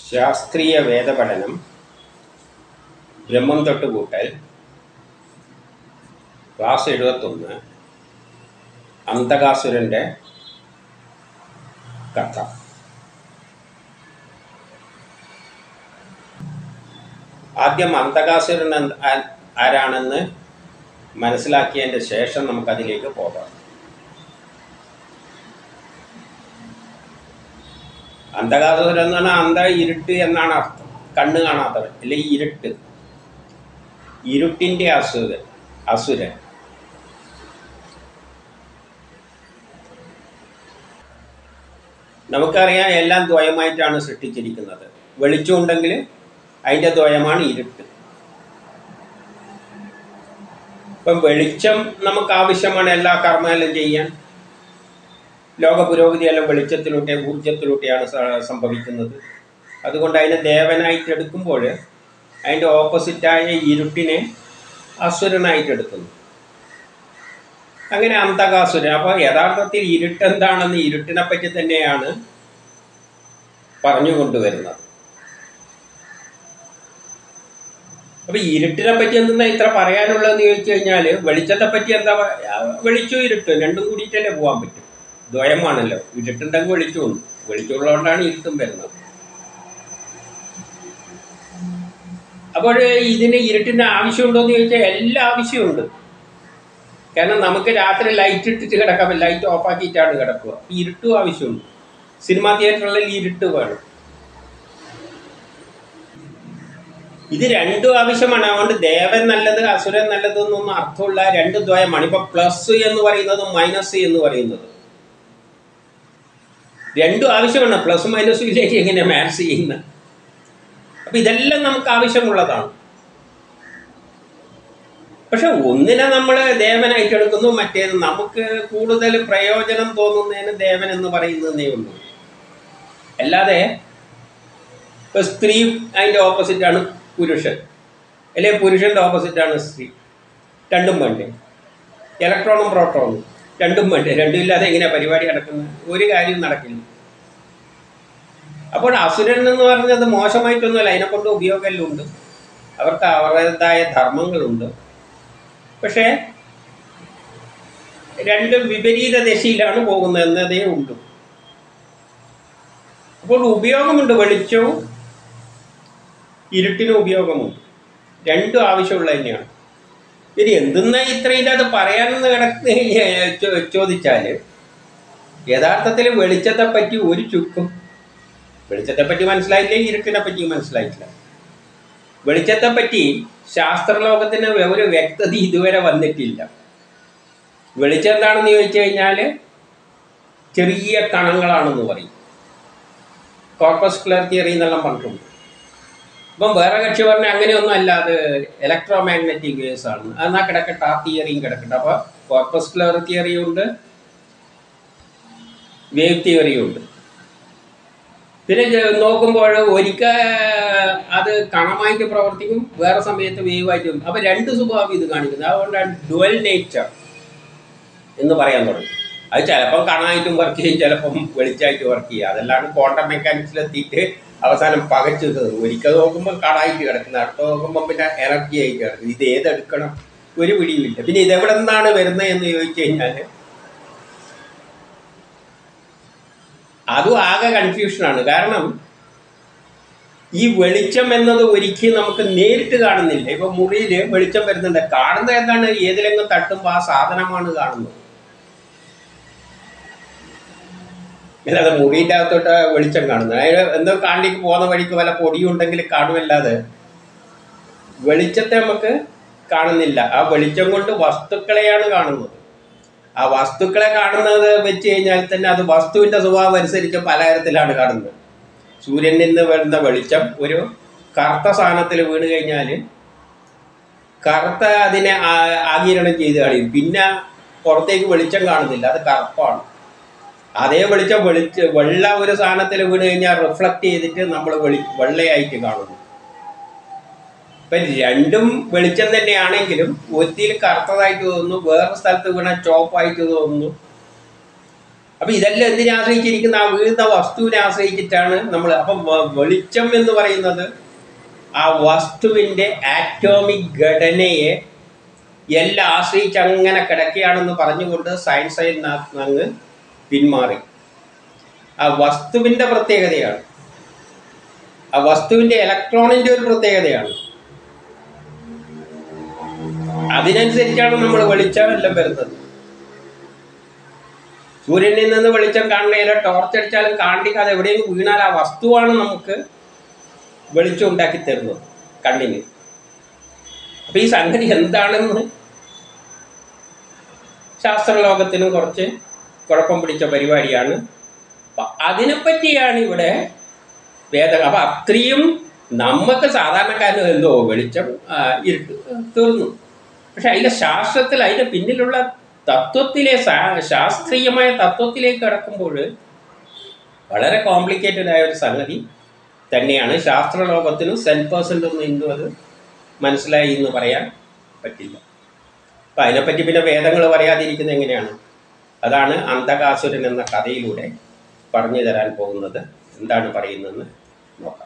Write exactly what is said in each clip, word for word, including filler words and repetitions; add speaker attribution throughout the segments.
Speaker 1: ശാസ്ത്രീയ വേദപഠനം, ബ്രഹ്മം തൊട്ടുകൂട്ടൽ, ക്ലാസ് എഴുപത്തൊന്ന്, അന്തകാസുരൻ്റെ കഥ. ആദ്യം അന്തകാസുരൻ ആരാണെന്ന് മനസ്സിലാക്കിയതിൻ്റെ ശേഷം നമുക്കതിലേക്ക് പോകാം. അന്തകാസുരൻ എന്ന് പറഞ്ഞാൽ അന്ത ഇരുട്ട് എന്നാണ് അർത്ഥം. കണ്ണ് കാണാത്തവൻ അല്ലെങ്കിൽ ഇരുട്ട്, ഇരുട്ടിൻ്റെ അസുരൻ അസുരൻ നമുക്കറിയാം, എല്ലാം ദ്വയമായിട്ടാണ് സൃഷ്ടിച്ചിരിക്കുന്നത്. വെളിച്ചമുണ്ടെങ്കിൽ അതിൻ്റെ ദ്വയമാണ് ഇരുട്ട്. ഇപ്പം വെളിച്ചം നമുക്ക് ആവശ്യമാണ് എല്ലാ കർമ്മങ്ങളും ചെയ്യാൻ. ലോക പുരോഗതിയെല്ലാം വെളിച്ചത്തിലൂടെ ഊർജത്തിലൂടെയാണ് സംഭവിക്കുന്നത്. അതുകൊണ്ട് അതിനെ ദേവനായിട്ട് എടുക്കുമ്പോൾ അതിൻ്റെ ഓപ്പോസിറ്റായ ഇരുട്ടിനെ അസുരനായിട്ടെടുക്കുന്നു. അങ്ങനെ അന്തകാസുരൻ. അപ്പോൾ യഥാർത്ഥത്തിൽ ഇരുട്ടെന്താണെന്ന് ഇരുട്ടിനെ പറ്റി തന്നെയാണ് പറഞ്ഞുകൊണ്ടുവരുന്നത്. അപ്പോൾ ഇരുട്ടിനെ പറ്റി എന്തെന്നാ ഇത്ര പറയാനുള്ളതെന്ന് ചോദിച്ചു കഴിഞ്ഞാൽ, വെളിച്ചത്തെ പറ്റി എന്താ, വെളിച്ചവും ഇരുട്ടും രണ്ടും കൂടിയിട്ടല്ലേ പോകാൻ പറ്റും. ദ്വയമാണല്ലോ, ഇരുട്ടുണ്ടെങ്കിൽ വെളിച്ചമുണ്ട്, വെളിച്ചമുള്ളതുകൊണ്ടാണ് ഇരുട്ടും വരുന്നത്. അപ്പോൾ ഇതിന് ഇരുട്ടിൻ്റെ ആവശ്യമുണ്ടോ എന്ന് ചോദിച്ചാൽ എല്ലാ ആവശ്യമുണ്ട്. കാരണം നമുക്ക് രാത്രി ലൈറ്റ് ഇട്ടിട്ട് കിടക്കാം, ലൈറ്റ് ഓഫാക്കിയിട്ടാണ് കിടക്കുക. ഇരുട്ടും ആവശ്യമുണ്ട്. സിനിമാ തിയേറ്ററിൽ ഇരുട്ട് വേണം. ഇത് രണ്ടും ആവശ്യമാണ്. അതുകൊണ്ട് ദേവൻ നല്ലത് അസുരൻ നല്ലത് എന്നൊന്നും അർത്ഥമുള്ള രണ്ട് ദ്വയമാണ്. ഇപ്പൊ പ്ലസ് എന്ന് പറയുന്നതും മൈനസ് എന്ന് പറയുന്നത് രണ്ടും ആവശ്യമാണ്. പ്ലസ് മൈനസും ഇല്ലെങ്കിൽ എങ്ങനെ മാത്സ് ചെയ്യുന്നത്? അപ്പൊ ഇതെല്ലാം നമുക്ക് ആവശ്യമുള്ളതാണ്. പക്ഷെ ഒന്നിനെ നമ്മൾ ദേവനായിട്ട് എടുക്കുന്നു, മറ്റേത് നമുക്ക് കൂടുതൽ പ്രയോജനം തോന്നുന്നതിന് ദേവൻ എന്ന് പറയുന്നതേ ഉള്ളൂ. അല്ലാതെ ഇപ്പൊ സ്ത്രീ അതിൻ്റെ ഓപ്പോസിറ്റാണ് പുരുഷൻ, അല്ലെങ്കിൽ പുരുഷൻ്റെ ഓപ്പോസിറ്റാണ് സ്ത്രീ. രണ്ടും വേണ്ടേ? ഇലക്ട്രോണും പ്രോട്ടോണും രണ്ടും വേണ്ടേ? രണ്ടും ഇല്ലാതെ എങ്ങനെയാണ് പരിപാടി നടക്കുന്നത്? ഒരു കാര്യവും നടക്കില്ല. അപ്പോൾ അസുരൻ എന്ന് പറഞ്ഞത് മോശമായിട്ടൊന്നുമല്ല, അതിനെക്കൊണ്ട് ഉപയോഗമെല്ലാം ഉണ്ട്. അവർക്ക് അവരുടേതായ ധർമ്മങ്ങളുണ്ട്. പക്ഷേ രണ്ടും വിപരീത ദിശയിലാണ് പോകുന്നത് എന്നതേ ഉള്ളൂ. അപ്പോൾ ഉപയോഗമുണ്ട്, വെളിച്ചവും ഇരുട്ടിനും ഉപയോഗമുണ്ട്. രണ്ടും ആവശ്യമുള്ള തന്നെയാണ്. ഇനി എന്തെന്നാ ഇത്രയും അത് പറയാനെന്ന് കിടന്ന് ചോദിച്ചാൽ, യഥാർത്ഥത്തിൽ വെളിച്ചത്തെ പറ്റി ഒരു ചുക്കും വെളിച്ചത്തെ പറ്റി മനസ്സിലായില്ലേ, ഇരുട്ടിനെ പറ്റി മനസ്സിലായിട്ടില്ല. വെളിച്ചത്തെ പറ്റി ശാസ്ത്രലോകത്തിന് ഒരു വ്യക്തത ഇതുവരെ വന്നിട്ടില്ല. വെളിച്ചം എന്താണെന്ന് ചോദിച്ചു കഴിഞ്ഞാൽ ചെറിയ കണങ്ങളാണെന്ന് പറയും. കോർപ്പസ്കുലർ തിയറി എന്നെല്ലാം പറഞ്ഞിട്ടുണ്ട്. ഇപ്പം വേറെ കക്ഷി പറഞ്ഞാൽ അങ്ങനെയൊന്നും അല്ല, അത് ഇലക്ട്രോ മാഗ്നറ്റിക് വേവ്സ് ആണ്. എന്നാൽ കിടക്കട്ടെ, ആ തിയറിയും കിടക്കട്ടെ. അപ്പോൾ കോർപ്പസ്കുലർ തിയറിയും ഉണ്ട്, വേവ് തിയറിയും ഉണ്ട്. പിന്നെ നോക്കുമ്പോൾ ഒരിക്കൽ അത് കണമായിട്ട് പ്രവർത്തിക്കും, വേറെ സമയത്ത് വേവായിട്ടും. അപ്പോൾ രണ്ട് സ്വഭാവം ഇത് കാണിക്കുന്നത്. അതുകൊണ്ടാണ് ഡുവൽ നേച്ചർ എന്ന് പറയാൻ തുടങ്ങി. അത് ചിലപ്പം കണമായിട്ടും വർക്ക് ചെയ്യും, ചിലപ്പം വെളിച്ചമായിട്ട് വർക്ക് ചെയ്യുക. അതെല്ലാം ക്വാണ്ടം മെക്കാനിക്സിലെത്തിയിട്ട് അവസാനം പകച്ചത്. ഒരിക്കൽ നോക്കുമ്പോൾ കണായിട്ട് കിടക്കുന്നത്, അടുത്ത നോക്കുമ്പോൾ പിന്നെ എനർജി ആയിട്ട് കിടക്കുന്നത്. ഇത് ഏതെടുക്കണം ഒരു പിടിയുമില്ല. പിന്നെ ഇതെവിടെ നിന്നാണ് വരുന്നത് എന്ന് ചോദിച്ചു കഴിഞ്ഞാൽ അതും ആകെ കൺഫ്യൂഷനാണ്. കാരണം ഈ വെളിച്ചം എന്നത് ഒരിക്കലും നമുക്ക് നേരിട്ട് കാണുന്നില്ല. ഇപ്പൊ മുറിയിൽ വെളിച്ചം വരുന്നുണ്ട്, കാണുന്നത് എന്താണ്? ഏതിലെങ്കിലും തട്ടുമ്പോൾ ആ സാധനമാണ് കാണുന്നത്. അല്ലാതെ മുറിൻ്റെ അകത്തോട്ട് വെളിച്ചം കാണുന്നത്, അതിന് എന്തോ കാണ്ടിക്ക് പോകുന്ന വഴിക്ക് വല്ല പൊടിയുണ്ടെങ്കിൽ കാണുമല്ലാതെ വെളിച്ചത്തെ നമുക്ക് കാണുന്നില്ല. ആ വെളിച്ചം കൊണ്ട് വസ്തുക്കളെയാണ് കാണുന്നത്. ആ വസ്തുക്കളെ കാണുന്നത് വെച്ച് കഴിഞ്ഞാൽ തന്നെ അത് വസ്തുവിൻ്റെ സ്വഭാവം അനുസരിച്ച് പലതരത്തിലാണ് കാണുന്നത്. സൂര്യനിൽ നിന്ന് വരുന്ന വെളിച്ചം ഒരു കറുത്ത സാധനത്തിൽ വീണ് കഴിഞ്ഞാൽ കറുത്ത അതിനെ ആഗിരണം ചെയ്ത് കളയും. പിന്നെ പുറത്തേക്ക് വെളിച്ചം കാണുന്നില്ല, അത് കറുപ്പാണ്. അതേ വെളിച്ചം വെളിച്ച വെള്ള ഒരു സാധനത്തിൽ വീണ് കഴിഞ്ഞാൽ റിഫ്ലക്റ്റ് ചെയ്തിട്ട് നമ്മൾ വെളി വെള്ളയായിട്ട് കാണുന്നു. ഇപ്പം രണ്ടും വെളിച്ചം തന്നെയാണെങ്കിലും ഒരുത്തിൽ കറുത്തതായിട്ട് തോന്നുന്നു, വേറെ സ്ഥലത്ത് വീണ ചോപ്പായിട്ട് തോന്നുന്നു. അപ്പം ഇതെല്ലാം എന്തിനെ ആശ്രയിച്ചിരിക്കുന്ന ആ വീഴുന്ന വസ്തുവിനെ ആശ്രയിച്ചിട്ടാണ് നമ്മൾ. അപ്പം വെളിച്ചം എന്ന് പറയുന്നത് ആ വസ്തുവിൻ്റെ ആറ്റോമിക് ഘടനയെ എല്ലാം ആശ്രയിച്ച് അങ്ങനെ കിടക്കുകയാണെന്ന് പറഞ്ഞുകൊണ്ട് സയൻസ് അങ്ങ് പിന്മാറി. ആ വസ്തുവിൻ്റെ പ്രത്യേകതയാണ്, ആ വസ്തുവിൻ്റെ ഇലക്ട്രോണിൻ്റെ ഒരു പ്രത്യേകതയാണ്. അതിനനുസരിച്ചാണ് നമ്മൾ വെളിച്ചം എല്ലാം വരുന്നത്. സൂര്യനിൽ നിന്ന് വെളിച്ചം കാണുകയില്ല, ടോർച്ചടിച്ചാലും കാണിക്കുക, അത് എവിടെയെങ്കിലും വീണാൽ ആ വസ്തുവാണ് നമുക്ക് വെളിച്ചം ഉണ്ടാക്കി തരുന്നത് കണ്ണിന്. അപ്പം ഈ സംഗതി എന്താണെന്ന് ശാസ്ത്രലോകത്തിന് കുറച്ച് കുഴപ്പം പിടിച്ച പരിപാടിയാണ്. അപ്പം അതിനെപ്പറ്റിയാണ് ഇവിടെ വേദ. അപ്പം അത്രയും നമുക്ക് സാധാരണക്കാരന് എന്തോ വെളിച്ചം ഇരുട്ട് തീർന്നു. പക്ഷെ അതിലെ ശാസ്ത്രത്തിൽ അതിൻ്റെ പിന്നിലുള്ള തത്വത്തിലെ ശാസ്ത്രീയമായ തത്വത്തിലേക്ക് കടക്കുമ്പോൾ വളരെ കോംപ്ലിക്കേറ്റഡ് ആയ ഒരു സംഗതി തന്നെയാണ്. ശാസ്ത്രലോകത്തിനും സെൻ പേഴ്സൻ്റ് ഒന്നും ഇന്നും അത് മനസ്സിലായി എന്ന് പറയാൻ പറ്റില്ല. അപ്പം അതിനെപ്പറ്റി പിന്നെ വേദങ്ങൾ പറയാതിരിക്കുന്നത് എങ്ങനെയാണ്? അതാണ് അന്ധകാസുരൻ എന്ന കഥയിലൂടെ പറഞ്ഞു തരാൻ പോകുന്നത്. എന്താണ് പറയുന്നതെന്ന് നോക്കാം.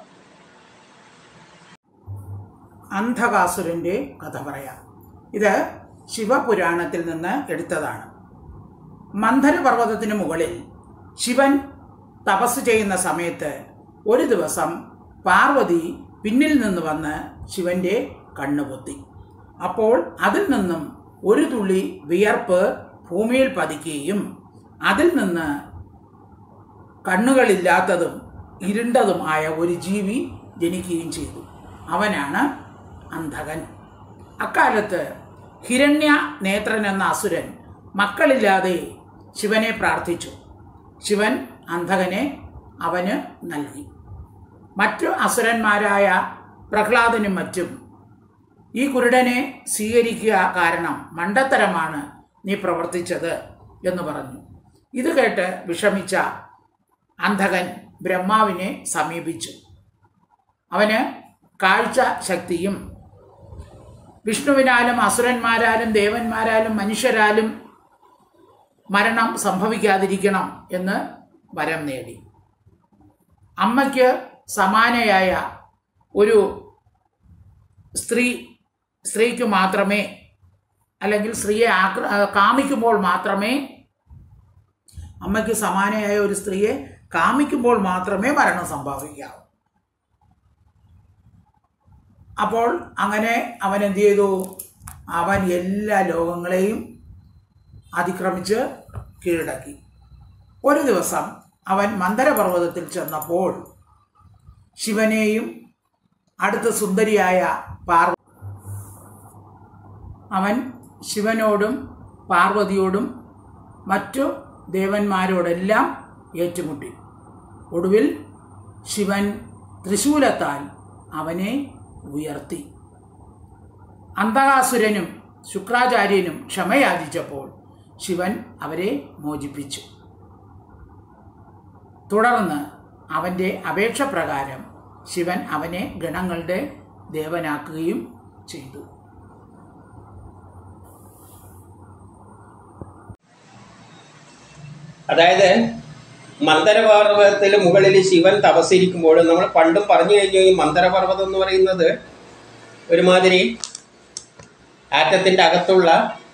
Speaker 2: അന്ധകാസുരൻ്റെ കഥ പറയാം. ഇത് ശിവപുരാണത്തിൽ നിന്ന് എടുത്തതാണ്. മന്ധരപർവ്വതത്തിന് മുകളിൽ ശിവൻ തപസ് ചെയ്യുന്ന സമയത്ത് ഒരു ദിവസം പാർവതി പിന്നിൽ നിന്ന് വന്ന് ശിവൻ്റെ കണ്ണുപൊത്തി. അപ്പോൾ അതിൽ നിന്നും ഒരു തുള്ളി വിയർപ്പ് ഭൂമിയിൽ പതിക്കുകയും അതിൽ നിന്ന് കണ്ണുകളില്ലാത്തതും ഇരുണ്ടതും ആയ ഒരു ജീവി ജനിക്കുകയും ചെയ്തു. അവനാണ് അന്ധകൻ. അക്കാലത്ത് ഹിരണ്യ നേത്രൻ എന്ന അസുരൻ മക്കളില്ലാതെ ശിവനെ പ്രാർത്ഥിച്ചു. ശിവൻ അന്ധകനെ അവന് നൽകി. മറ്റു അസുരന്മാരായ പ്രഹ്ലാദനും മറ്റും ഈ കുരുടനെ സ്വീകരിക്കുക കാരണം മണ്ടത്തരമാണ് നീ പ്രവർത്തിച്ചത് എന്ന് പറഞ്ഞു. ഇത് കേട്ട് വിഷമിച്ച അന്ധകൻ ബ്രഹ്മാവിനെ സമീപിച്ചു. അവന് കാഴ്ച ശക്തിയും വിഷ്ണുവിനാലും അസുരന്മാരാലും ദേവന്മാരാലും മനുഷ്യരാലും മരണം സംഭവിക്കാതിരിക്കണം എന്ന് വരം നേടി. അമ്മയ്ക്ക് സമാനയായ ഒരു സ്ത്രീ സ്ത്രീക്ക് മാത്രമേ, അല്ലെങ്കിൽ സ്ത്രീയെ ആക്ര കാമിക്കുമ്പോൾ മാത്രമേ, അമ്മയ്ക്ക് സമാനയായ ഒരു സ്ത്രീയെ കാമിക്കുമ്പോൾ മാത്രമേ മരണം സംഭവിക്കാവൂ. അപ്പോൾ അങ്ങനെ അവൻ എന്ത് ചെയ്തു? അവൻ എല്ലാ ലോകങ്ങളെയും അതിക്രമിച്ച് കീഴടക്കി. ഒരു ദിവസം അവൻ മന്ധരപർവ്വതത്തിൽ ചെന്നപ്പോൾ ശിവനെയും അടുത്ത സുന്ദരിയായ പാർവ അവൻ ശിവനോടും പാർവതിയോടും മറ്റു ദേവന്മാരോടെല്ലാം ഏറ്റുമുട്ടി. ഒടുവിൽ ശിവൻ ത്രിശൂലത്താൽ അവനെ ഉയർത്തി. അന്ധകാസുരനും ശുക്രാചാര്യനും ക്ഷമയാചിച്ചപ്പോൾ ശിവൻ അവരെ മോചിപ്പിച്ചു. തുടർന്ന് അവൻ്റെ അപേക്ഷ പ്രകാരം ശിവൻ അവനെ ഗണങ്ങളുടെ ദേവനാക്കുകയും ചെയ്തു.
Speaker 1: അതായത് മന്ധരപർവ്വതത്തിൽ മുകളിൽ ശിവൻ തപസ്സിരിക്കുമ്പോൾ നമ്മൾ പണ്ടും പറഞ്ഞു കഴിഞ്ഞു, ഈ മന്ധരപർവ്വതം എന്ന് പറയുന്നത് ഒരുമാതിരി ആറ്റത്തിൻ്റെ അകത്തുള്ള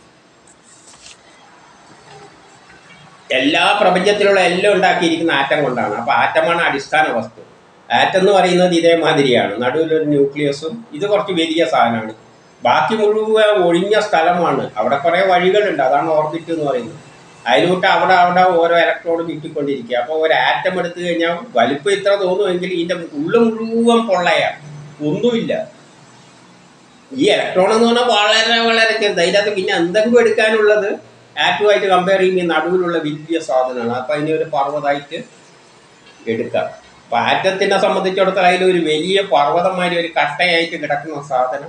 Speaker 1: എല്ലാ പ്രപഞ്ചത്തിലുള്ള എല്ലാം ഉണ്ടാക്കിയിരിക്കുന്ന ആറ്റം കൊണ്ടാണ്. അപ്പോൾ ആറ്റമാണ് അടിസ്ഥാന വസ്തു. ആറ്റം എന്ന് പറയുന്നത് ഇതേമാതിരിയാണ്, നടുവിലൊരു ന്യൂക്ലിയസും, ഇത് കുറച്ച് വലിയ സാധനമാണ്. ബാക്കി മുഴുവൻ ഒഴിഞ്ഞ സ്ഥലമാണ്. അവിടെ കുറേ വഴികളുണ്ട്, അതാണ് ഓർബിറ്റ് എന്ന് പറയുന്നത്. അതിലോട്ട് അവിടെ അവിടെ ഓരോ ഇലക്ട്രോഡ് ചുറ്റിക്കൊണ്ടിരിക്കുക. അപ്പോൾ ഒരു ആറ്റം എടുത്തു കഴിഞ്ഞാൽ വലിപ്പം ഇത്ര തോന്നുമെങ്കിൽ ഇതിൻ്റെ ഉള്ളു മുഴുവൻ പൊള്ളയാണ്, ഒന്നുമില്ല. ഈ ഇലക്ട്രോൺ എന്ന് പറഞ്ഞാൽ വളരെ വളരെ ചെറുത്. അതിനകത്ത് പിന്നെ എന്തെങ്കിലും എടുക്കാനുള്ളത് ആറ്റുമായിട്ട് കമ്പയർ ചെയ്യുമ്പോൾ നടുവിലുള്ള വലിയ സാധനമാണ്. അപ്പോൾ അതിനെ ഒരു പർവ്വതമായിട്ട് എടുക്കാം. അപ്പോൾ ആറ്റത്തിനെ സംബന്ധിച്ചിടത്തോളം അതിലൊരു വലിയ പർവ്വതമാതിരി ഒരു കട്ടയായിട്ട് കിടക്കുന്ന സാധനം,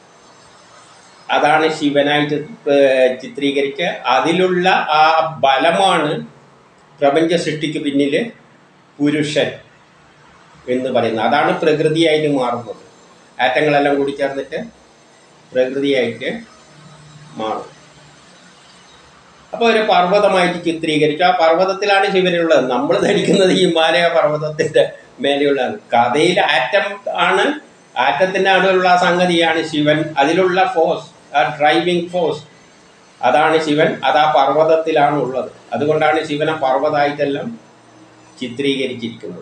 Speaker 1: അതാണ് ശിവനായിട്ട് ചിത്രീകരിച്ച് അതിലുള്ള ആ ബലമാണ് പ്രപഞ്ച സൃഷ്ടിക്ക് പിന്നിൽ പുരുഷൻ എന്ന് പറയുന്നത്. അതാണ് പ്രകൃതിയായിട്ട് മാറുന്നത്. ആറ്റങ്ങളെല്ലാം കൂടി ചേർന്നിട്ട് പ്രകൃതിയായിട്ട് മാറും. അപ്പോൾ ഒരു പർവ്വതമായിട്ട് ചിത്രീകരിച്ചു. ആ പർവ്വതത്തിലാണ് ശിവനുള്ളത്. നമ്മൾ ധരിക്കുന്നത് ഈ ഹിമാലയ പർവ്വതത്തിൻ്റെ മേലെയുള്ളതാണ്. കഥയിൽ ആറ്റം ആണ്, ആറ്റത്തിൻ്റെ അടുത്തുള്ള സംഗതിയാണ് ശിവൻ. അതിലുള്ള ഫോഴ്സ്, ആ ഡ്രൈവിംഗ് ഫോഴ്സ്, അതാണ് ശിവൻ. അത് ആ പർവ്വതത്തിലാണ് ഉള്ളത്. അതുകൊണ്ടാണ് ശിവനെ പർവ്വതമായിട്ടെല്ലാം ചിത്രീകരിച്ചിരിക്കുന്നത്.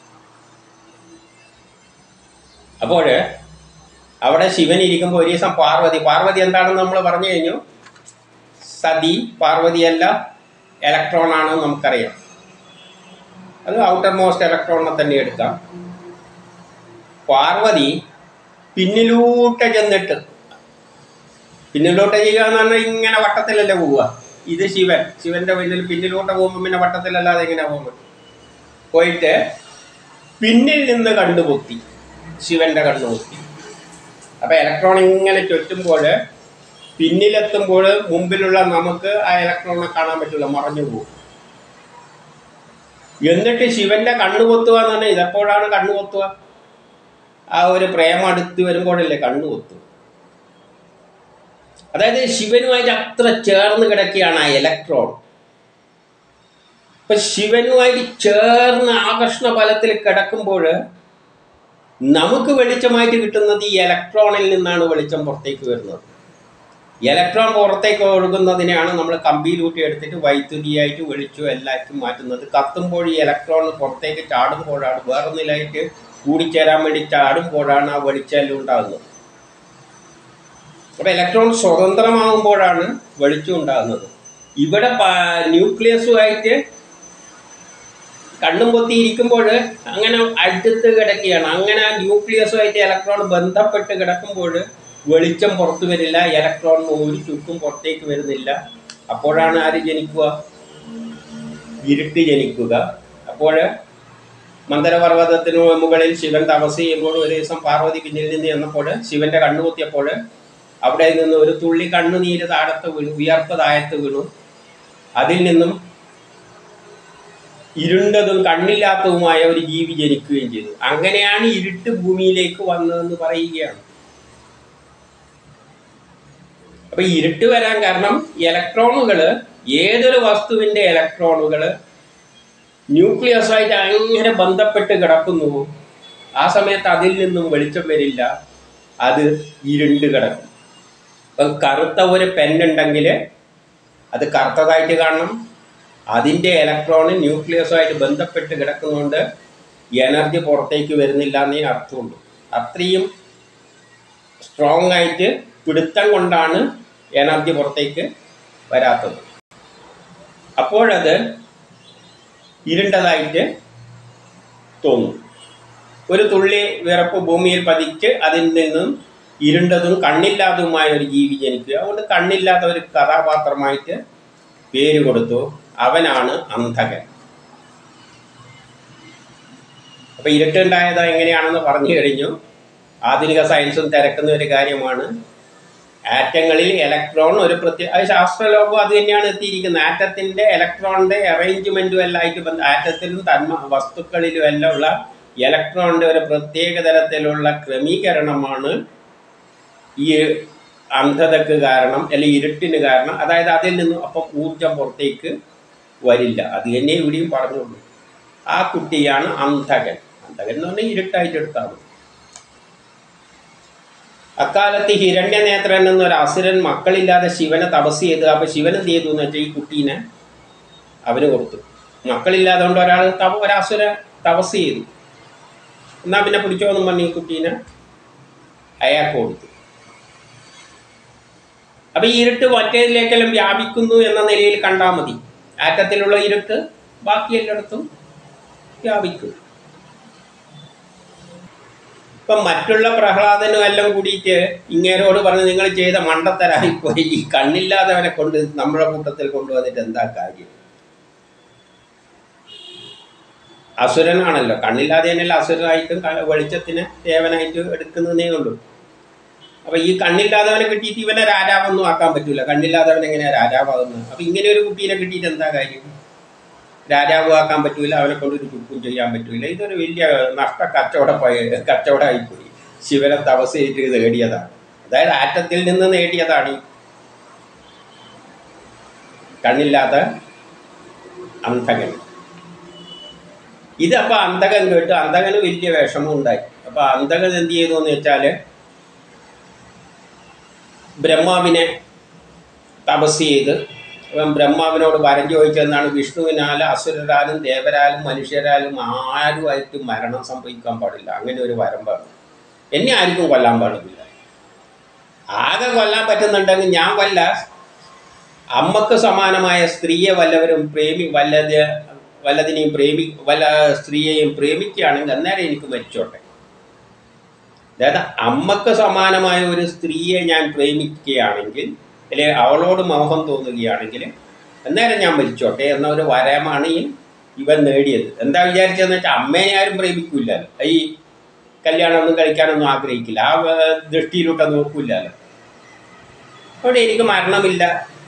Speaker 1: അപ്പോൾ അവിടെ ശിവൻ ഇരിക്കുമ്പോൾ ഒരു ദിവസം പാർവതി പാർവതി എന്താണെന്ന് നമ്മൾ പറഞ്ഞു കഴിഞ്ഞു. സതി പാർവതിയല്ല, ഇലക്ട്രോൺ ആണെന്ന് നമുക്കറിയാം. അത് ഔട്ടർ മോസ്റ്റ് ഇലക്ട്രോണിനെ തന്നെ എടുക്കാം. പാർവതി പിന്നിലൂട്ട് ചെന്നിട്ട്, പിന്നിലോട്ട് ചെയ്യുക എന്ന് പറഞ്ഞാൽ ഇങ്ങനെ വട്ടത്തിലല്ലേ പോവുക. ഇത് ശിവൻ, ശിവന്റെ പിന്നിൽ പിന്നിലോട്ട് പോകുമ്പോൾ പിന്നെ വട്ടത്തിലല്ലാതെ എങ്ങനെ പോകുമ്പോൾ പോയിട്ട് പിന്നിൽ നിന്ന് കണ്ടുപൊത്തി, ശിവന്റെ കണ്ണുപൊത്തി. അപ്പൊ ഇലക്ട്രോൺ ഇങ്ങനെ ചുറ്റുമ്പോൾ പിന്നിലെത്തുമ്പോൾ മുമ്പിലുള്ള നമുക്ക് ആ ഇലക്ട്രോണിനെ കാണാൻ പറ്റില്ല, മറഞ്ഞു പോകും. എന്നിട്ട് ശിവന്റെ കണ്ണു പൊത്തുക എന്ന് പറഞ്ഞാൽ ഇതെപ്പോഴാണ് കണ്ണു പൊത്തുക? ആ ഒരു പ്രേമം അടുത്ത് വരുമ്പോഴല്ലേ കണ്ണു പൊത്തുക. അതായത് ശിവനുമായിട്ട് അത്ര ചേർന്ന് കിടക്കുകയാണ് ആ ഇലക്ട്രോൺ. ഇപ്പൊ ശിവനുമായിട്ട് ചേർന്ന് ആകർഷണ ഫലത്തിൽ കിടക്കുമ്പോൾ നമുക്ക് വെളിച്ചമായിട്ട് കിട്ടുന്നത് ഈ ഇലക്ട്രോണിൽ നിന്നാണ് വെളിച്ചം പുറത്തേക്ക് വരുന്നത്. ഇലക്ട്രോൺ പുറത്തേക്ക് ഒഴുകുന്നതിനെയാണ് നമ്മൾ കമ്പിയിലൂട്ടി എടുത്തിട്ട് വൈദ്യുതിയായിട്ട് വെളിച്ചം എല്ലാവർക്കും മാറ്റുന്നത്. കത്തുമ്പോൾ ഈ ഇലക്ട്രോൺ പുറത്തേക്ക് ചാടുമ്പോഴാണ്, വേറൊന്നിലായിട്ട് കൂടിച്ചേരാൻ വേണ്ടി ചാടുമ്പോഴാണ് ആ വെളിച്ചം ഉണ്ടാകുന്നത്. അപ്പോൾ ഇലക്ട്രോൺ സ്വതന്ത്രമാകുമ്പോഴാണ് വെളിച്ചം ഉണ്ടാകുന്നത്. ഇവിടെ ന്യൂക്ലിയസുമായിട്ട് കണ്ണും പൊത്തിയിരിക്കുമ്പോൾ അങ്ങനെ അടുത്ത് കിടക്കുകയാണ്. അങ്ങനെ ന്യൂക്ലിയസുമായിട്ട് ഇലക്ട്രോൺ ബന്ധപ്പെട്ട് കിടക്കുമ്പോൾ വെളിച്ചം പുറത്തു വരില്ല, ഇലക്ട്രോൺ ഒരു ചുക്കും പുറത്തേക്ക് വരുന്നില്ല. അപ്പോഴാണ് ആര് ജനിക്കുക? ഇരുട്ട് ജനിക്കുക. അപ്പോൾ മന്ദരപർവ്വതത്തിന് മുകളിൽ ശിവൻ തപസ് ചെയ്യുമ്പോൾ ഒരു ദിവസം പാർവതി പിന്നിൽ നിന്ന് ചെന്നപ്പോൾ ശിവന്റെ കണ്ണു പൊത്തിയപ്പോൾ അവിടെ നിന്ന് ഒരു തുള്ളി കണ്ണുനീര് താഴത്ത് വീണു, വിയർപ്പ് താഴത്ത് വീണു. അതിൽ നിന്നും ഇരുണ്ടതും കണ്ണില്ലാത്തതുമായ ഒരു ജീവി ജനിക്കുകയും ചെയ്തു. അങ്ങനെയാണ് ഇരുട്ട് ഭൂമിയിലേക്ക് വന്നതെന്ന് പറയുകയാണ്. അപ്പൊ ഇരുട്ട് വരാൻ കാരണം ഇലക്ട്രോണുകൾ, ഏതൊരു വസ്തുവിന്റെ ഇലക്ട്രോണുകൾ ന്യൂക്ലിയസുമായിട്ട് അങ്ങനെ ബന്ധപ്പെട്ട് കിടക്കുന്നു, ആ സമയത്ത് അതിൽ നിന്നും വെളിച്ചം വരില്ല, അത് ഇരുണ്ട് കിടക്കും. അപ്പം കറുത്ത ഒരു പെന്നുണ്ടെങ്കിൽ അത് കറുത്തതായിട്ട് കാണണം. അതിൻ്റെ ഇലക്ട്രോണ് ന്യൂക്ലിയസുമായിട്ട് ബന്ധപ്പെട്ട് കിടക്കുന്നതുകൊണ്ട് എനർജി പുറത്തേക്ക് വരുന്നില്ല എന്നേ അർത്ഥമുള്ളൂ. അത്രയും സ്ട്രോങ് ആയിട്ട് പിടുത്തം കൊണ്ടാണ് എനർജി പുറത്തേക്ക് വരാത്തത്. അപ്പോഴത് ഇരുണ്ടതായിട്ട് തോന്നും. ഒരു തുള്ളി വിറപ്പ് ഭൂമിയിൽ പതിച്ച് അതിൽ നിന്നും ഇരുണ്ടതും കണ്ണില്ലാത്തതുമായ ഒരു ജീവി ജനിക്കുക. അതുകൊണ്ട് കണ്ണില്ലാത്ത ഒരു കഥാപാത്രമായിട്ട് പേര് കൊടുത്തു. അവനാണ് അന്ധകൻ. അപ്പം ഇരുട്ടുണ്ടായത് എങ്ങനെയാണെന്ന് പറഞ്ഞു കഴിഞ്ഞു. ആധുനിക സയൻസും തിരക്കുന്ന ഒരു കാര്യമാണ്. ആറ്റങ്ങളിൽ ഇലക്ട്രോൺ ഒരു പ്രത്യേക, അത് ശാസ്ത്രലോകം അത് തന്നെയാണ് എത്തിയിരിക്കുന്നത്. ആറ്റത്തിൻ്റെ ഇലക്ട്രോണിൻ്റെ അറേഞ്ച്മെൻറ്റും എല്ലാം ആയിട്ട് ബന്ധം, ആറ്റത്തിലും തന്മ വസ്തുക്കളിലും എല്ലാം ഉള്ള ഇലക്ട്രോണിൻ്റെ ഒരു പ്രത്യേക തരത്തിലുള്ള ക്രമീകരണമാണ് ഈ അന്ധതയ്ക്ക് കാരണം, അല്ലെങ്കിൽ ഇരുട്ടിന് കാരണം. അതായത് അതിൽ നിന്നും അപ്പം ഊർജം പുറത്തേക്ക് വരില്ല. അത് തന്നെ ഇവിടെയും പറഞ്ഞുള്ളൂ. ആ കുട്ടിയാണ് അന്ധകൻ. അന്ധകൻ എന്ന് പറഞ്ഞാൽ ഇരുട്ടായിട്ട് എടുത്താണ്. അക്കാലത്ത് ഹിരണ്യനേത്രൻ എന്നൊരു അസുരൻ മക്കളില്ലാതെ ശിവനെ തപസ് ചെയ്ത്, അപ്പൊ ശിവൻ എന്ത് ചെയ്തു എന്ന് വെച്ചാൽ ഈ കുട്ടീനെ അവന് കൊടുത്തു. മക്കളില്ലാതെ കൊണ്ട് ഒരാൾ തപ ഒരസുര തപസ് ചെയ്തു. എന്നാ പിന്നെ പിടിച്ചോന്നും പറഞ്ഞ് ഈ കുട്ടീനെ അയാൾക്ക് കൊടുത്തു. അപ്പൊ ഈ ഇരുട്ട് മറ്റേതിലേക്കെല്ലാം വ്യാപിക്കുന്നു എന്ന നിലയിൽ കണ്ടാൽ മതി. ആറ്റത്തിലുള്ള ഇരുട്ട് ബാക്കി എല്ലായിടത്തും വ്യാപിക്കും. ഇപ്പം മറ്റുള്ള പ്രഹ്ലാദനും എല്ലാം കൂടിയിട്ട് ഇങ്ങേരോട് പറഞ്ഞ് നിങ്ങൾ ചെയ്ത മണ്ടത്തരായിപ്പോയി, ഈ കണ്ണില്ലാത്തവനെ കൊണ്ട് നമ്മുടെ കൂട്ടത്തിൽ കൊണ്ടുവന്നിട്ട് എന്താ കാര്യം? അസുരനാണല്ലോ, കണ്ണില്ലാതെ തന്നെയല്ല അസുരനായിട്ടും വെളിച്ചത്തിന് ദേവനായിട്ട് എടുക്കുന്നതേ ഉള്ളൂ. അപ്പൊ ഈ കണ്ണില്ലാത്തവനെ കിട്ടിയിട്ട് ഇവനെ രാജാവൊന്നും ആക്കാൻ പറ്റൂല. കണ്ണില്ലാത്തവൻ എങ്ങനെയാ രാജാവാകുന്നത്? അപ്പൊ ഇങ്ങനെ ഒരു കുട്ടീനെ കിട്ടിയിട്ട് എന്താ കാര്യം? രാജാവ് ആക്കാൻ പറ്റൂല, അവനെ കൊണ്ടൊരു ചുക്കും ചെയ്യാൻ പറ്റൂല. ഇതൊരു വലിയ നഷ്ട കച്ചവട കച്ചവടമായിപ്പോയി. ശിവനെ തപസ് ചെയ്തിട്ട് നേടിയതാണ്. അതായത് ആറ്റത്തിൽ നിന്ന് നേടിയതാണ്. കണ്ണില്ലാത്ത അന്ധകൻ. ഇതപ്പോൾ അന്ധകൻ കേട്ട് അന്ധകന് വലിയ വിഷമം ഉണ്ടായി. അപ്പോൾ അന്ധകൻ എന്ത് ചെയ്തു എന്ന് വെച്ചാൽ ബ്രഹ്മാവിനെ തപസ് ചെയ്ത് ബ്രഹ്മാവിനോട് വരം ചോദിച്ചെന്നാണ് വിഷ്ണുവിനാൽ അസുരരാലും ദേവരാലും മനുഷ്യരാലും ആരുമായിട്ട് മരണം സംഭവിക്കാൻ പാടില്ല, അങ്ങനെ ഒരു വരം പറഞ്ഞു. എന്നെ ആർക്കും കൊല്ലാൻ പാടില്ല. ആകെ കൊല്ലാൻ പറ്റുന്നുണ്ടെങ്കിൽ ഞാൻ വല്ല അമ്മക്ക് സമാനമായ സ്ത്രീയെ വല്ലവരും പ്രേമി വല്ലത് വല്ലതിനെയും പ്രേമി വല്ല സ്ത്രീയെയും പ്രേമിക്കുകയാണെങ്കിൽ അന്നേരം എനിക്ക് മരിച്ചോട്ടെ. അതായത് അമ്മക്ക് സമാനമായ ഒരു സ്ത്രീയെ ഞാൻ പ്രേമിക്കുകയാണെങ്കിൽ അല്ലെ അവളോട് മോഹം തോന്നുകയാണെങ്കിൽ അന്നേരം ഞാൻ മരിച്ചോട്ടെ എന്ന ഒരു വരമാണ് ഈ ഇവൻ നേടിയത്. എന്താ വിചാരിച്ചതെന്ന് വെച്ചാൽ അമ്മേനെ ആരും പ്രേമിക്കില്ലല്ലോ, ഈ കല്യാണമൊന്നും കഴിക്കാനൊന്നും ആഗ്രഹിക്കില്ല, ആ ദൃഷ്ടിയിലോട്ട് നോക്കില്ലല്ലോ. അവിടെ എനിക്ക് മരണമില്ല,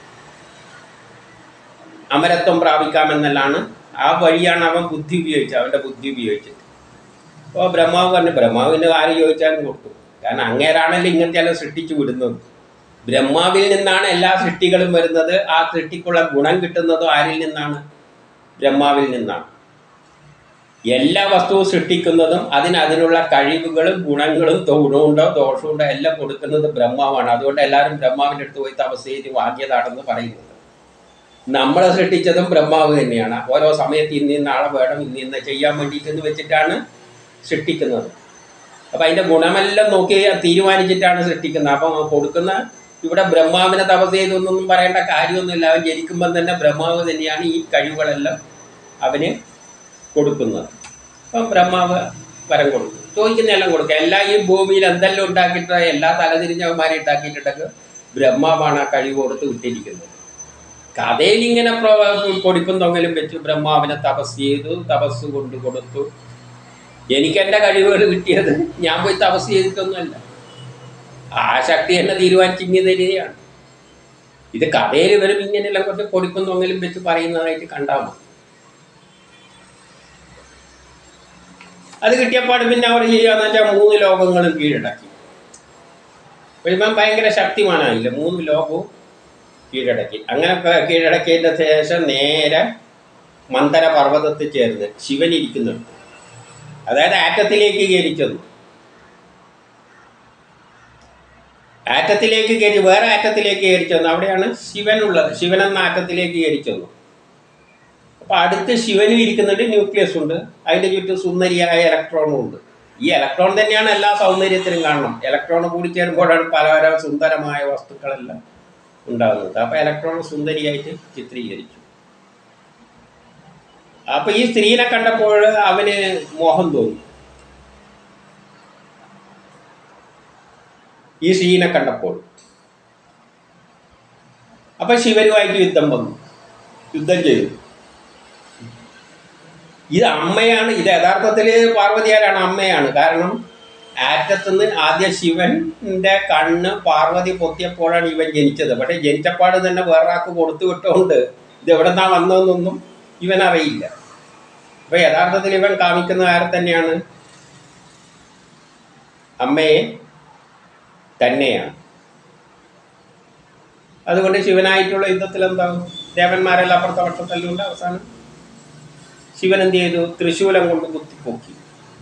Speaker 1: അമരത്വം പ്രാപിക്കാമെന്നല്ലാണ് ആ വഴിയാണ് അവൻ ബുദ്ധി ഉപയോഗിച്ചത്, അവൻ്റെ ബുദ്ധി ഉപയോഗിച്ചിട്ട്. അപ്പോൾ ബ്രഹ്മാവ് പറഞ്ഞു, ബ്രഹ്മാവിന് ആര് ചോദിച്ചാലും കൊടുത്തു. കാരണം അങ്ങേരാണല്ലോ ഇങ്ങനത്തെ എല്ലാം സൃഷ്ടിച്ചു വിടുന്നത്. ബ്രഹ്മാവിൽ നിന്നാണ് എല്ലാ സൃഷ്ടികളും വരുന്നത്. ആ സൃഷ്ടിക്കുള്ള ഗുണം കിട്ടുന്നതും ആരിൽ നിന്നാണ്? ബ്രഹ്മാവിൽ നിന്നാണ്. എല്ലാ വസ്തുവും സൃഷ്ടിക്കുന്നതും അതിന് അതിനുള്ള കഴിവുകളും ഗുണങ്ങളും ഗുണമുണ്ടോ ദോഷമുണ്ടോ എല്ലാം കൊടുക്കുന്നത് ബ്രഹ്മാവാണ്. അതുകൊണ്ട് എല്ലാവരും ബ്രഹ്മാവിൻ്റെ അടുത്ത് പോയി തപസ് ചെയ്ത് വാങ്ങിയതാണെന്ന് പറയുന്നത്. നമ്മളെ സൃഷ്ടിച്ചതും ബ്രഹ്മാവ് തന്നെയാണ്. ഓരോ സമയത്ത് ഇന്ന് നാളെ വേണം ഇന്ന് ഇന്ന് ചെയ്യാൻ വേണ്ടിയിട്ടെന്ന് വെച്ചിട്ടാണ് സൃഷ്ടിക്കുന്നത്. അപ്പം അതിൻ്റെ ഗുണമെല്ലാം നോക്കി തീരുമാനിച്ചിട്ടാണ് സൃഷ്ടിക്കുന്നത്. അപ്പം കൊടുക്കുന്ന ഇവിടെ ബ്രഹ്മാവിനെ തപസ് ചെയ്തൊന്നും പറയേണ്ട കാര്യമൊന്നുമില്ല. അവൻ ജനിക്കുമ്പം തന്നെ ബ്രഹ്മാവ് തന്നെയാണ് ഈ കഴിവുകളെല്ലാം അവന് കൊടുക്കുന്നത്. അപ്പം ബ്രഹ്മാവ് വരം കൊടുക്കും, ചോദിക്കുന്നതെല്ലാം കൊടുക്കുക. എല്ലാം ഈ ഭൂമിയിൽ എന്തെല്ലാം ഉണ്ടാക്കിയിട്ട് എല്ലാ തലതിരിഞ്ഞവന്മാരെ ഉണ്ടാക്കിയിട്ടൊക്കെ ബ്രഹ്മാവാണ് ആ കഴിവ് കൊടുത്ത് വിട്ടിരിക്കുന്നത്. കഥയിൽ ഇങ്ങനെ പൊടിപ്പും തൊങ്ങലും വെച്ച് ബ്രഹ്മാവിനെ തപസ് ചെയ്തു, തപസ് കൊണ്ട് കൊടുത്തു. എനിക്കെൻ്റെ കഴിവുകൾ കിട്ടിയത് ഞാൻ പോയി തപസ് ചെയ്തിട്ടൊന്നുമല്ല, ആ ശക്തി എന്നെ തീരുമാനിച്ചിങ്ങി തരികയാണ്. ഇത് കഥയിൽ വരും ഇങ്ങനെയെല്ലാം കുറച്ച് പൊടിപ്പും തൊങ്ങലും വെച്ച് പറയുന്നതായിട്ട് കണ്ടാൽ മതി. അത് കിട്ടിയപ്പാട് പിന്നെ അവർ ചെയ്യാന്ന് വെച്ചാൽ മൂന്ന് ലോകങ്ങളും കീഴടക്കി. ഇപ്പം ഭയങ്കര ശക്തിമാനായില്ല, മൂന്ന് ലോകവും കീഴടക്കി. അങ്ങനെ കീഴടക്കിയതിൻ്റെ ശേഷം നേരെ മന്ദര പർവ്വതത്തിൽ ചേർന്ന് ശിവൻ ഇരിക്കുന്നുണ്ട്. അതായത് ആറ്റത്തിലേക്ക് കയറി ചെന്നു. ആറ്റത്തിലേക്ക് കയറി വേറെ ആറ്റത്തിലേക്ക് കയറി ചെന്നു. അവിടെയാണ് ശിവനുള്ളത്. ശിവൻ എന്ന ആറ്റത്തിലേക്ക് കയറി ചെന്നു. അപ്പോൾ അടുത്ത് ശിവനും ഇരിക്കുന്നുണ്ട്, ന്യൂക്ലിയസ് ഉണ്ട്, അതിൻ്റെ ചുറ്റും സുന്ദരിയായ ഇലക്ട്രോണും ഉണ്ട്. ഈ ഇലക്ട്രോൺ തന്നെയാണ് എല്ലാ സൗന്ദര്യത്തിനും കാണണം. ഇലക്ട്രോൺ കൂടി ചേരുമ്പോഴാണ് പല പല സുന്ദരമായ വസ്തുക്കളെല്ലാം ഉണ്ടാകുന്നത്. അപ്പോൾ ഇലക്ട്രോൺ സുന്ദരിയായിട്ട് ചിത്രീകരിച്ചു. അപ്പോൾ ഈ സ്ത്രീനെ കണ്ടപ്പോൾ അവന് മോഹം തോന്നി. ഈ സ്ത്രീനെ കണ്ടപ്പോൾ അപ്പം ശിവനുമായിട്ട് യുദ്ധം വന്നു, യുദ്ധം ചെയ്തു. ഇത് അമ്മയാണ്. ഇത് യഥാർത്ഥത്തിൽ പാർവതിയാരാണ്? അമ്മയാണ്. കാരണം ആറ്റത്തുനിന്ന് ആദ്യം ശിവൻ്റെ കണ്ണ് പാർവതി പൊത്തിയപ്പോഴാണ് ഇവൻ ജനിച്ചത്. പക്ഷേ ജനിച്ചപ്പാട് തന്നെ വേറൊരാൾക്ക് കൊടുത്തു വിട്ടുകൊണ്ട് ഇത് എവിടെ നിന്നാണ് വന്നതെന്നൊന്നും ഇവൻ അറിയില്ല. അപ്പോൾ യഥാർത്ഥത്തിൽ ഇവൻ കാമിക്കുന്ന ആരെ തന്നെയാണ്? അമ്മയെ തന്നെയാണ്. അതുകൊണ്ട് ശിവനായിട്ടുള്ള യുദ്ധത്തിൽ എന്താവും? ദേവന്മാരെല്ലാം അപ്പുറത്തെ പക്ഷത്തല്ലുകൊണ്ട് അവസാനം ശിവൻ എന്ത് ചെയ്തു? തൃശൂലം കൊണ്ട് കുത്തിപ്പൊക്കി.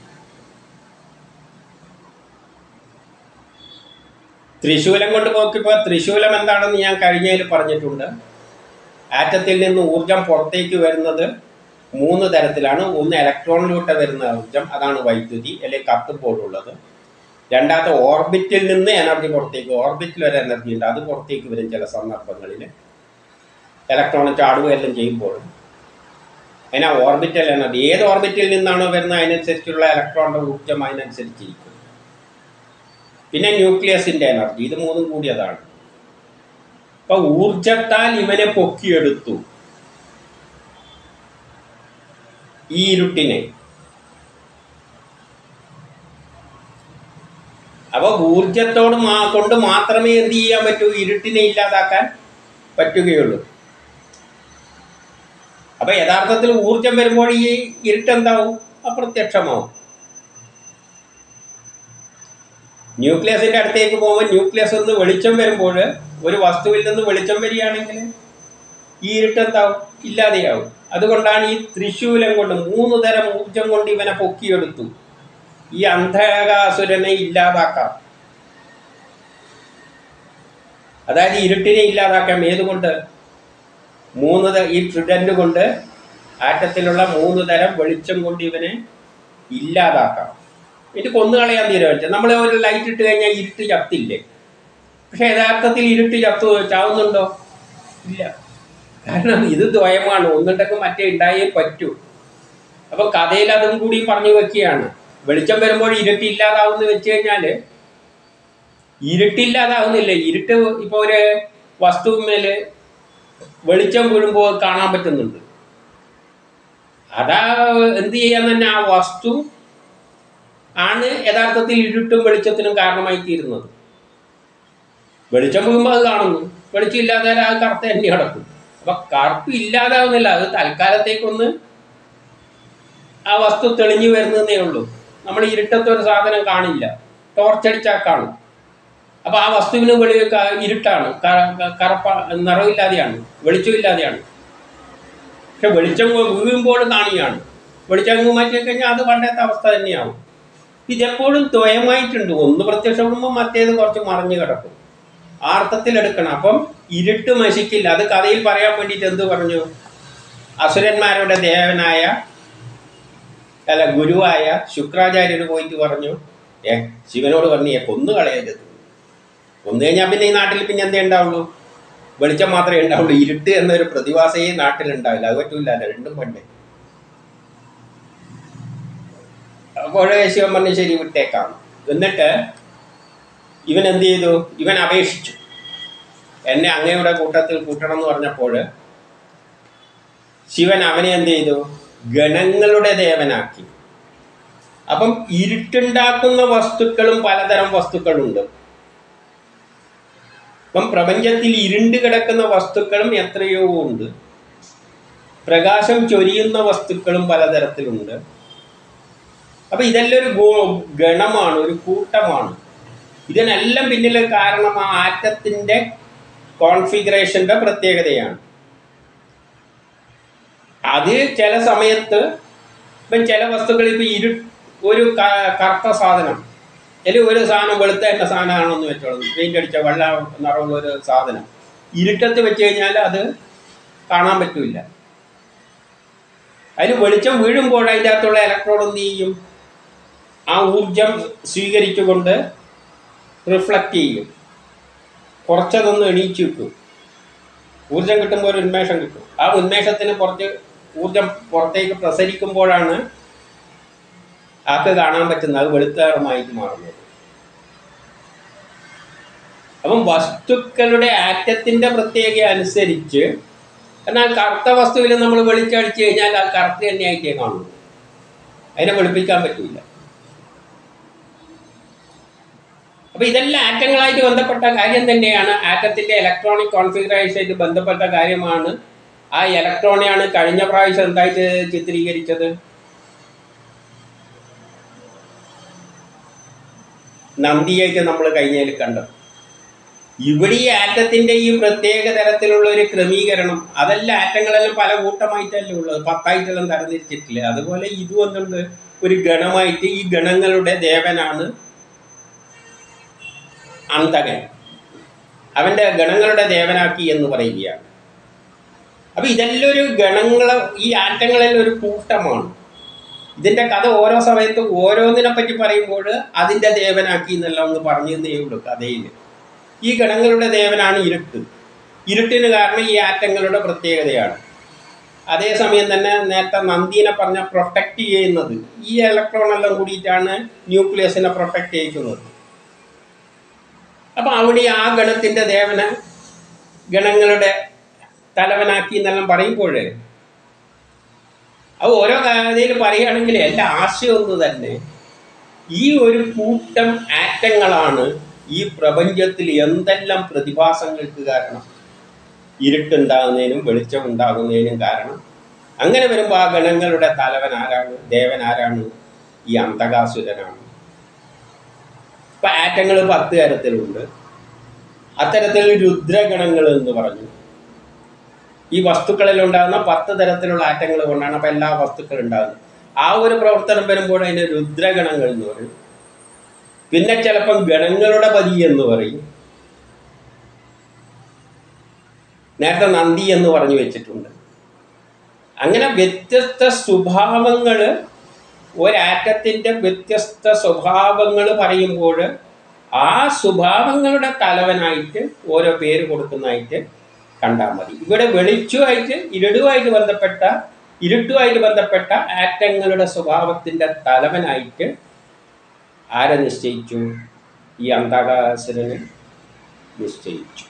Speaker 1: തൃശൂലം കൊണ്ട് പോക്കിപ്പോൾ തൃശൂലം എന്താണെന്ന് ഞാൻ കഴിഞ്ഞതിൽ പറഞ്ഞിട്ടുണ്ട്. ആറ്റത്തിൽ നിന്ന് ഊർജം പുറത്തേക്ക് വരുന്നത് മൂന്ന് തരത്തിലാണ്. ഒന്ന് ഇലക്ട്രോണിലൂടെ വരുന്ന ഊർജം, അതാണ് വൈദ്യുതി അല്ലെങ്കിൽ കത്തുമ്പോഴുള്ളത്. രണ്ടാമത്തെ ഓർബിറ്റിൽ നിന്ന് എനർജി പുറത്തേക്ക്, ഓർബിറ്റിൽ ഒരു എനർജി ഉണ്ട്, അത് പുറത്തേക്ക് വരും ചില സന്ദർഭങ്ങളിൽ ഇലക്ട്രോൺ ചാടുകയെല്ലാം ചെയ്യുമ്പോൾ. അതിനാ ഓർബിറ്റൽ എനർജി. ഏത് ഓർബിറ്റിൽ നിന്നാണോ വരുന്നത് അതിനനുസരിച്ചുള്ള ഇലക്ട്രോണിൻ്റെ ഊർജ്ജം അതിനനുസരിച്ചിരിക്കും. പിന്നെ ന്യൂക്ലിയസിൻ്റെ എനർജി, ഇത് മൂന്നും കൂടിയതാണ്. അപ്പം ഊർജത്താൽ ഇവനെ പൊക്കിയെടുത്തു, ഈ ഇരുട്ടിനെ. അപ്പോൾ ഊർജത്തോട് മാ കൊണ്ട് മാത്രമേ എന്ത് ചെയ്യാൻ പറ്റൂ? ഇരുട്ടിനെ ഇല്ലാതാക്കാൻ പറ്റുകയുള്ളൂ. അപ്പം യഥാർത്ഥത്തിൽ ഊർജം വരുമ്പോൾ ഈ ഇരുട്ടെന്താവും? അപ്രത്യക്ഷമാവും. ന്യൂക്ലിയസിൻ്റെ അടുത്തേക്ക് പോകുമ്പോൾ ന്യൂക്ലിയസ് നിന്ന് വെളിച്ചം വരുമ്പോൾ, ഒരു വസ്തുവിൽ നിന്ന് വെളിച്ചം വരികയാണെങ്കിൽ ഈ ഇരുട്ടെന്താവും? ഇല്ലാതെയാവും. അതുകൊണ്ടാണ് ഈ ത്രിശൂലം കൊണ്ട് മൂന്ന് തരം ഊർജം കൊണ്ട് ഇവനെ പൊക്കിയെടുത്തു. ഈ അന്ധകാസുരനെ ഇല്ലാതാക്കാം. അതായത് ഇരുട്ടിനെ ഇല്ലാതാക്കാം. ഏതുകൊണ്ട്? മൂന്ന് ഈ ട്രിഡന്റ് കൊണ്ട്, ആറ്റത്തിലുള്ള മൂന്ന് തരം വെളിച്ചം കൊണ്ട് ഇവനെ ഇല്ലാതാക്കാം. ഇത് കൊന്നുകളയാൻ തീരുമാനിച്ചു. നമ്മൾ ഒരു ലൈറ്റ് ഇട്ട് കഴിഞ്ഞാൽ ഇരുട്ട് ചത്തില്ലേ? പക്ഷെ യഥാർത്ഥത്തിൽ ഇരുട്ട് ചത്തു ചാവുന്നുണ്ടോ? ഇല്ല. കാരണം ഇത് ദ്വയമാണ്. ഒന്നുണ്ടെങ്കിൽ മറ്റേ ഉണ്ടായേ പറ്റൂ. അപ്പൊ കഥയിൽ അതും കൂടി പറഞ്ഞു വെക്കുകയാണ്. വെളിച്ചം വരുമ്പോൾ ഇരുട്ടില്ലാതാവുമെന്ന് വെച്ച് കഴിഞ്ഞാല് ഇരുട്ടില്ലാതാവുന്നില്ല. ഇരുട്ട് ഇപ്പൊ ഒരു വസ്തുവിന്മേല് വെളിച്ചം വീഴുമ്പോൾ കാണാൻ പറ്റുന്നുണ്ട്. അതാ എന്ത് ചെയ്യാൻ തന്നെ ആ വസ്തു ആണ് യഥാർത്ഥത്തിൽ ഇരുട്ടും വെളിച്ചത്തിനും കാരണമായി തീരുന്നത്. വെളിച്ചം വീഴുമ്പോൾ അത് കാണുന്നു, വെളിച്ചം ഇല്ലാതെ അത് കറുത്ത തന്നെ കിടക്കും. അപ്പൊ കറുപ്പ് ഇല്ലാതാവുന്നില്ല, അത് തൽക്കാലത്തേക്കൊന്ന് ആ വസ്തു തെളിഞ്ഞു വരുന്നതേ ഉള്ളൂ. നമ്മൾ ഇരുട്ടത്തെ ഒരു സാധനം കാണില്ല, ടോർച്ചടിച്ചാൽ കാണും. അപ്പൊ ആ വസ്തുവിന് വെളി ഇരുട്ടാണ്, കറുപ്പ നിറവില്ലാതെയാണ്, വെളിച്ചമില്ലാതെയാണ്. പക്ഷെ വെളിച്ചം വീഴുമ്പോൾ കാണിയാണ്. വെളിച്ചം മാറ്റി കഴിഞ്ഞാൽ അത് പണ്ടത്തെ അവസ്ഥ തന്നെയാവും. ഇതെപ്പോഴും ദ്വയമായിട്ടുണ്ട്. ഒന്ന് പ്രത്യക്ഷപ്പെടുമ്പോൾ മറ്റേത് കുറച്ച് മറിഞ്ഞു കിടക്കും. ആ അർത്ഥത്തിൽ എടുക്കണം. അപ്പം ഇരുട്ട് നശിക്കില്ല. അത് കഥയിൽ പറയാൻ വേണ്ടിയിട്ട് എന്ത് പറഞ്ഞു? അസുരന്മാരുടെ ദേവനായ അല്ല ഗുരുവായ ശുക്രാചാര്യന് പോയിട്ട് പറഞ്ഞു, ഏ ശിവനോട് പറഞ്ഞു, ഏ കൊന്നു കളയരുത്. കൊന്നു കഴിഞ്ഞാൽ പിന്നെ ഈ നാട്ടിൽ പിന്നെ എന്തേ ഉണ്ടാവുള്ളൂ? വെളിച്ചം മാത്രമേ ഉണ്ടാവുള്ളൂ. ഇരുട്ട് എന്നൊരു പ്രതിഭാസേ നാട്ടിലുണ്ടാവില്ല. അത് പറ്റൂല, രണ്ടും പണ്ടേ. അപ്പോൾ ശിവൻ പറഞ്ഞു ശരി വിട്ടേക്കാം. എന്നിട്ട് ഇവൻ എന്ത് ചെയ്തു? ഇവൻ അപേക്ഷിച്ചു, എന്നെ അങ്ങയുടെ കൂട്ടത്തിൽ കൂട്ടണം എന്ന് പറഞ്ഞപ്പോൾ ശിവൻ അവനെ എന്ത് ചെയ്തു? ഗണങ്ങളുടെ ദേവനാക്കി. അപ്പം ഇരുട്ടുണ്ടാക്കുന്ന വസ്തുക്കളും പലതരം വസ്തുക്കളുണ്ട്. അപ്പം പ്രപഞ്ചത്തിൽ ഇരുണ്ട് കിടക്കുന്ന വസ്തുക്കളും എത്രയോ ഉണ്ട്. പ്രകാശം ചൊരിയുന്ന വസ്തുക്കളും പലതരത്തിലുണ്ട്. അപ്പൊ ഇതെല്ലാം ഒരു ഗണമാണ്, ഒരു കൂട്ടമാണ്. ഇതിനെല്ലാം പിന്നിൽ കാരണം ആ ആറ്റത്തിന്റെ കോൺഫിഗറേഷന്റെ പ്രത്യേകതയാണ്. അത് ചില സമയത്ത് ഇപ്പം ചില വസ്തുക്കൾ ഇപ്പം ഇരു ഒരു കറുത്ത സാധനം അല്ലെങ്കിൽ ഒരു സാധനം വെളുത്ത എന്ന സാധനമാണെന്ന് വെച്ചോളൂ, പെയിന്റ് അടിച്ച വെള്ള നിറമുള്ള ഒരു സാധനം ഇരുട്ടത്ത് വെച്ച് കഴിഞ്ഞാൽ അത് കാണാൻ പറ്റില്ല. അതിന് വെളിച്ചം വീഴുമ്പോൾ അതിൻ്റെ അകത്തുള്ള ഇലക്ട്രോൺ എന്ത് ചെയ്യും? ആ ഊർജം സ്വീകരിച്ചുകൊണ്ട് റിഫ്ലക്റ്റ് ചെയ്യും, കുറച്ചതൊന്ന് എണീച്ചു വെക്കും. ഊർജം കിട്ടുമ്പോൾ ഒരു ഉന്മേഷം കിട്ടും. ആ ഉന്മേഷത്തിന് പുറത്ത് ഊർജം പുറത്തേക്ക് പ്രസരിക്കുമ്പോഴാണ് ആൾക്ക് കാണാൻ പറ്റുന്നത്, അത് വെളുത്താറുമായിട്ട് മാറുന്നത്. അപ്പം വസ്തുക്കളുടെ ആറ്റത്തിന്റെ പ്രത്യേകത അനുസരിച്ച്, എന്നാൽ കറുത്ത വസ്തുവിൽ നമ്മൾ വെളിച്ചടിച്ചു കഴിഞ്ഞാൽ അത് കറുത്ത തന്നെയായിട്ടേ കാണുള്ളൂ, അതിനെ വെളുപ്പിക്കാൻ പറ്റില്ല. അപ്പൊ ഇതെല്ലാം ആറ്റങ്ങളായിട്ട് ബന്ധപ്പെട്ട കാര്യം തന്നെയാണ്. ആറ്റത്തിന്റെ ഇലക്ട്രോണിക് കോൺഫിഗറേഷനായിട്ട് ബന്ധപ്പെട്ട കാര്യമാണ്. ആ ഇലക്ട്രോണെയാണ് കഴിഞ്ഞ പ്രാവശ്യം എന്തായിട്ട് ചിത്രീകരിച്ചത്? നന്ദിയായിട്ട് നമ്മൾ കഴിഞ്ഞതിൽ കണ്ടത്. ഇവിടെ ഈ ആറ്റത്തിന്റെ ഈ പ്രത്യേക തരത്തിലുള്ള ഒരു ക്രമീകരണം, അതെല്ലാം ആറ്റങ്ങളെല്ലാം പല കൂട്ടമായിട്ടല്ലേ ഉള്ളത്, പത്തായിട്ടെല്ലാം തരംതിരിച്ചിട്ടില്ല. അതുപോലെ ഇതും എന്തുണ്ട്? ഒരു ഗണമായിട്ട്. ഈ ഗണങ്ങളുടെ ദേവനാണ് അന്തകൻ. അവന്റെ ഗണങ്ങളുടെ ദേവനാക്കി എന്ന് പറയുകയാണ്. അപ്പൊ ഇതെല്ലാം ഒരു ഗണങ്ങളെ, ഈ ആറ്റങ്ങളെല്ലാം ഒരു കൂട്ടമാണ്. ഇതിന്റെ കഥ ഓരോ സമയത്തും ഓരോന്നിനെ പറ്റി പറയുമ്പോൾ അതിന്റെ ദേവനാക്കി എന്നെല്ലാം ഒന്ന് പറഞ്ഞു തന്നേ ഉള്ളൂ കഥയിൽ. ഈ ഗണങ്ങളുടെ ദേവനാണ് ഇരുട്ട്. ഇരുട്ടിന് കാരണം ഈ ആറ്റങ്ങളുടെ പ്രത്യേകതയാണ്. അതേസമയം തന്നെ നേരത്തെ നന്ദീനെ പറഞ്ഞ പ്രൊട്ടക്റ്റ് ചെയ്യുന്നത് ഈ ഇലക്ട്രോൺ എല്ലാം കൂടിയിട്ടാണ് ന്യൂക്ലിയസിനെ പ്രൊട്ടക്റ്റ് ചെയ്യിക്കുന്നത്. അപ്പം അവിടെ ആ ഗണത്തിന്റെ ദേവന ഗണങ്ങളുടെ തലവനാക്കി എന്നെല്ലാം പറയുമ്പോൾ അത് ഓരോ കഥയിൽ പറയുകയാണെങ്കിൽ എല്ലാ ആശയം ഒന്ന് തന്നെ. ഈ ഒരു കൂട്ടം ആറ്റങ്ങളാണ് ഈ പ്രപഞ്ചത്തിൽ എന്തെല്ലാം പ്രതിഭാസങ്ങൾക്ക് കാരണം, ഇരുട്ടുണ്ടാകുന്നതിനും വെളിച്ചം ഉണ്ടാകുന്നതിനും കാരണം. അങ്ങനെ വരുമ്പോൾ ആ ഗണങ്ങളുടെ തലവൻ ആരാണ്? ദേവൻ ആരാണ്? ഈ അന്തകാസുരനാണ്. ഇപ്പം ആറ്റങ്ങൾ പത്ത് തരത്തിലുണ്ട്. അത്തരത്തിൽ രുദ്രഗണങ്ങൾ എന്ന് പറഞ്ഞു. ഈ വസ്തുക്കളിൽ ഉണ്ടാകുന്ന പത്ത് തരത്തിലുള്ള ആറ്റങ്ങൾ കൊണ്ടാണ് അപ്പം എല്ലാ വസ്തുക്കളും ഉണ്ടാകുന്നത്. ആ ഒരു പ്രവർത്തനം വരുമ്പോൾ അതിന് രുദ്രഗണങ്ങൾ എന്ന് പറയും. പിന്നെ ചിലപ്പം ഗണങ്ങളുടെ പതി എന്ന് പറയും. നേരത്തെ നന്ദി എന്ന് പറഞ്ഞു വെച്ചിട്ടുണ്ട്. അങ്ങനെ വ്യത്യസ്ത സ്വഭാവങ്ങൾ, ഒരാറ്റത്തിൻ്റെ വ്യത്യസ്ത സ്വഭാവങ്ങൾ പറയുമ്പോൾ ആ സ്വഭാവങ്ങളുടെ തലവനായിട്ട് ഓരോ പേര് കൊടുക്കുന്നതായിട്ട് കണ്ടാൽ മതി. ഇവിടെ വെളിച്ചമായിട്ട് ഇരുടുമായിട്ട് ബന്ധപ്പെട്ട ഇരുട്ടുമായിട്ട് ബന്ധപ്പെട്ട ആറ്റങ്ങളുടെ സ്വഭാവത്തിൻ്റെ തലവനായിട്ട് ആരെ നിശ്ചയിച്ചു? ഈ അന്ധകാസുരനെ നിശ്ചയിച്ചു.